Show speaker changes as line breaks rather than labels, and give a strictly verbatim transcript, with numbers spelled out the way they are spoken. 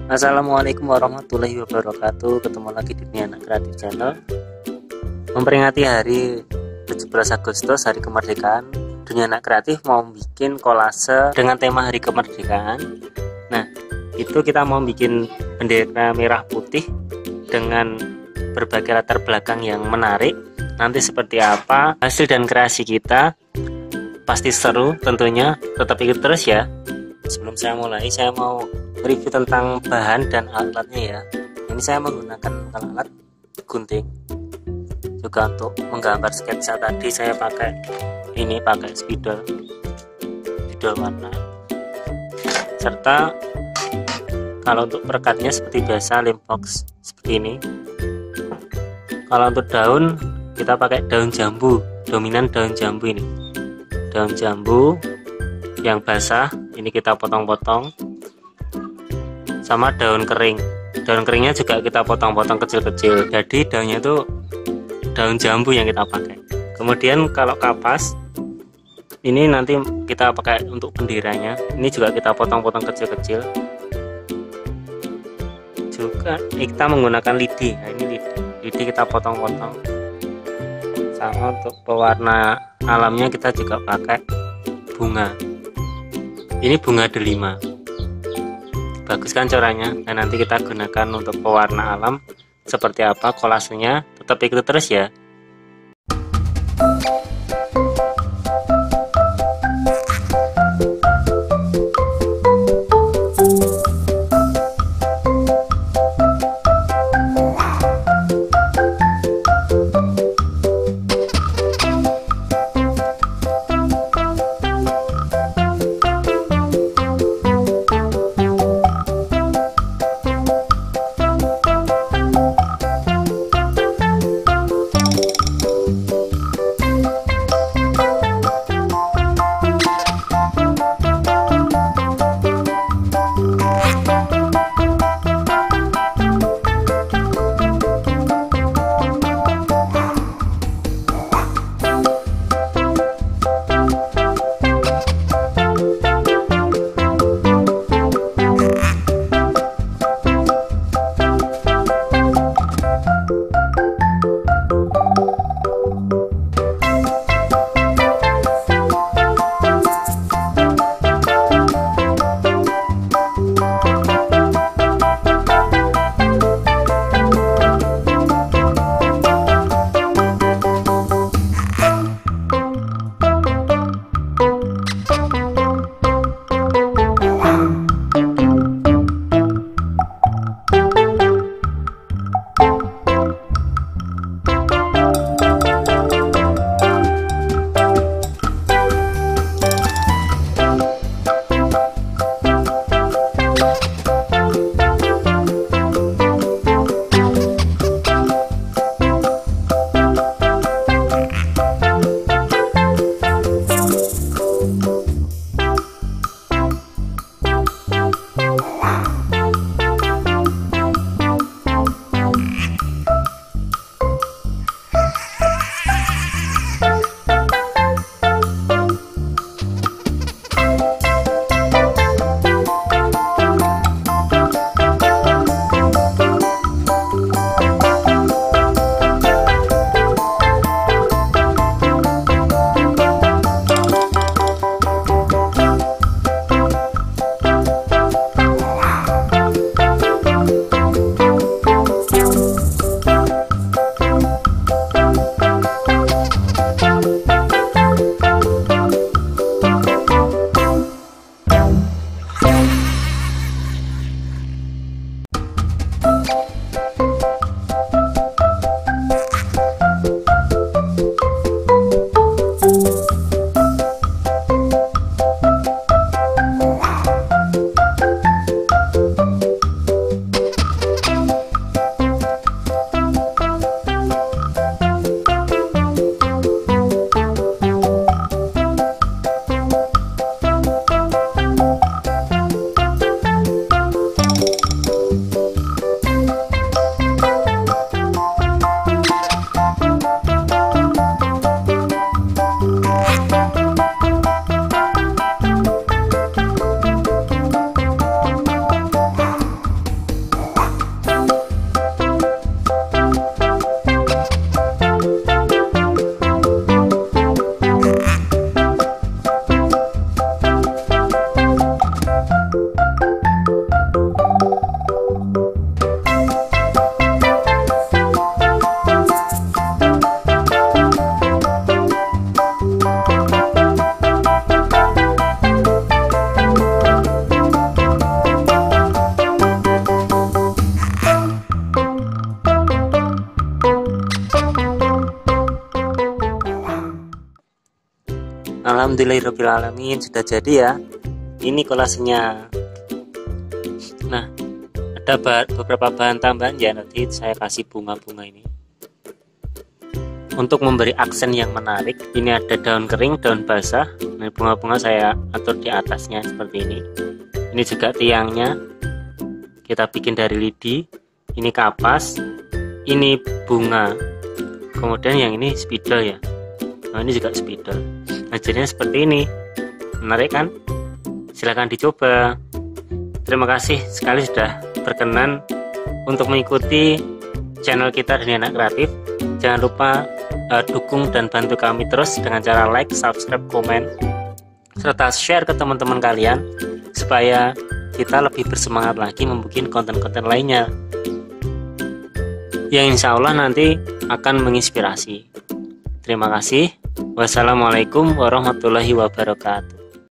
Assalamualaikum warahmatullahi wabarakatuh. Ketemu lagi di Dunia Anak Kreatif Channel. Memperingati hari tujuh belas Agustus, Hari Kemerdekaan, Dunia Anak Kreatif mau bikin kolase dengan tema Hari Kemerdekaan. Nah, itu kita mau bikin bendera merah putih dengan berbagai latar belakang yang menarik. Nanti seperti apa hasil dan kreasi kita, pasti seru tentunya. Tetap ikut terus ya. Sebelum saya mulai, saya mau review tentang bahan dan alatnya ya. Ini saya menggunakan alat gunting. Juga untuk menggambar sketsa tadi saya pakai ini pakai spidol, spidol warna. Serta kalau untuk perekatnya seperti biasa lem box seperti ini. Kalau untuk daun kita pakai daun jambu, dominan daun jambu ini. Daun jambu yang basah ini kita potong-potong, sama daun kering. Daun keringnya juga kita potong-potong kecil-kecil. Jadi daunnya itu daun jambu yang kita pakai. Kemudian kalau kapas ini nanti kita pakai untuk benderanya. Ini juga kita potong-potong kecil-kecil. Juga kita menggunakan lidi. Nah, ini lidi. Lidi kita potong-potong. Sama untuk pewarna alamnya kita juga pakai bunga. Ini bunga delima. Bagus kan corannya. Dan nanti kita gunakan untuk pewarna alam. Seperti apa kolasenya, tetap ikut terus ya. Alhamdulillahirobbilalamin, sudah jadi ya. Ini kolasenya. Nah, ada beberapa bahan tambahan ya, nanti saya kasih bunga-bunga ini untuk memberi aksen yang menarik. Ini ada daun kering, daun basah. Nah, bunga-bunga saya atur di atasnya seperti ini. Ini juga tiangnya kita bikin dari lidi. Ini kapas, ini bunga, kemudian yang ini spidol ya. Nah, ini juga spidol. Nah, jadinya seperti ini, menarik kan? Silahkan dicoba. Terima kasih sekali sudah berkenan untuk mengikuti channel kita Dunia Anak Kreatif. Jangan lupa uh, dukung dan bantu kami terus dengan cara like, subscribe, komen, serta share ke teman-teman kalian supaya kita lebih bersemangat lagi membuat konten-konten lainnya yang insya Allah nanti akan menginspirasi. Terima kasih. Wassalamualaikum warahmatullahi wabarakatuh.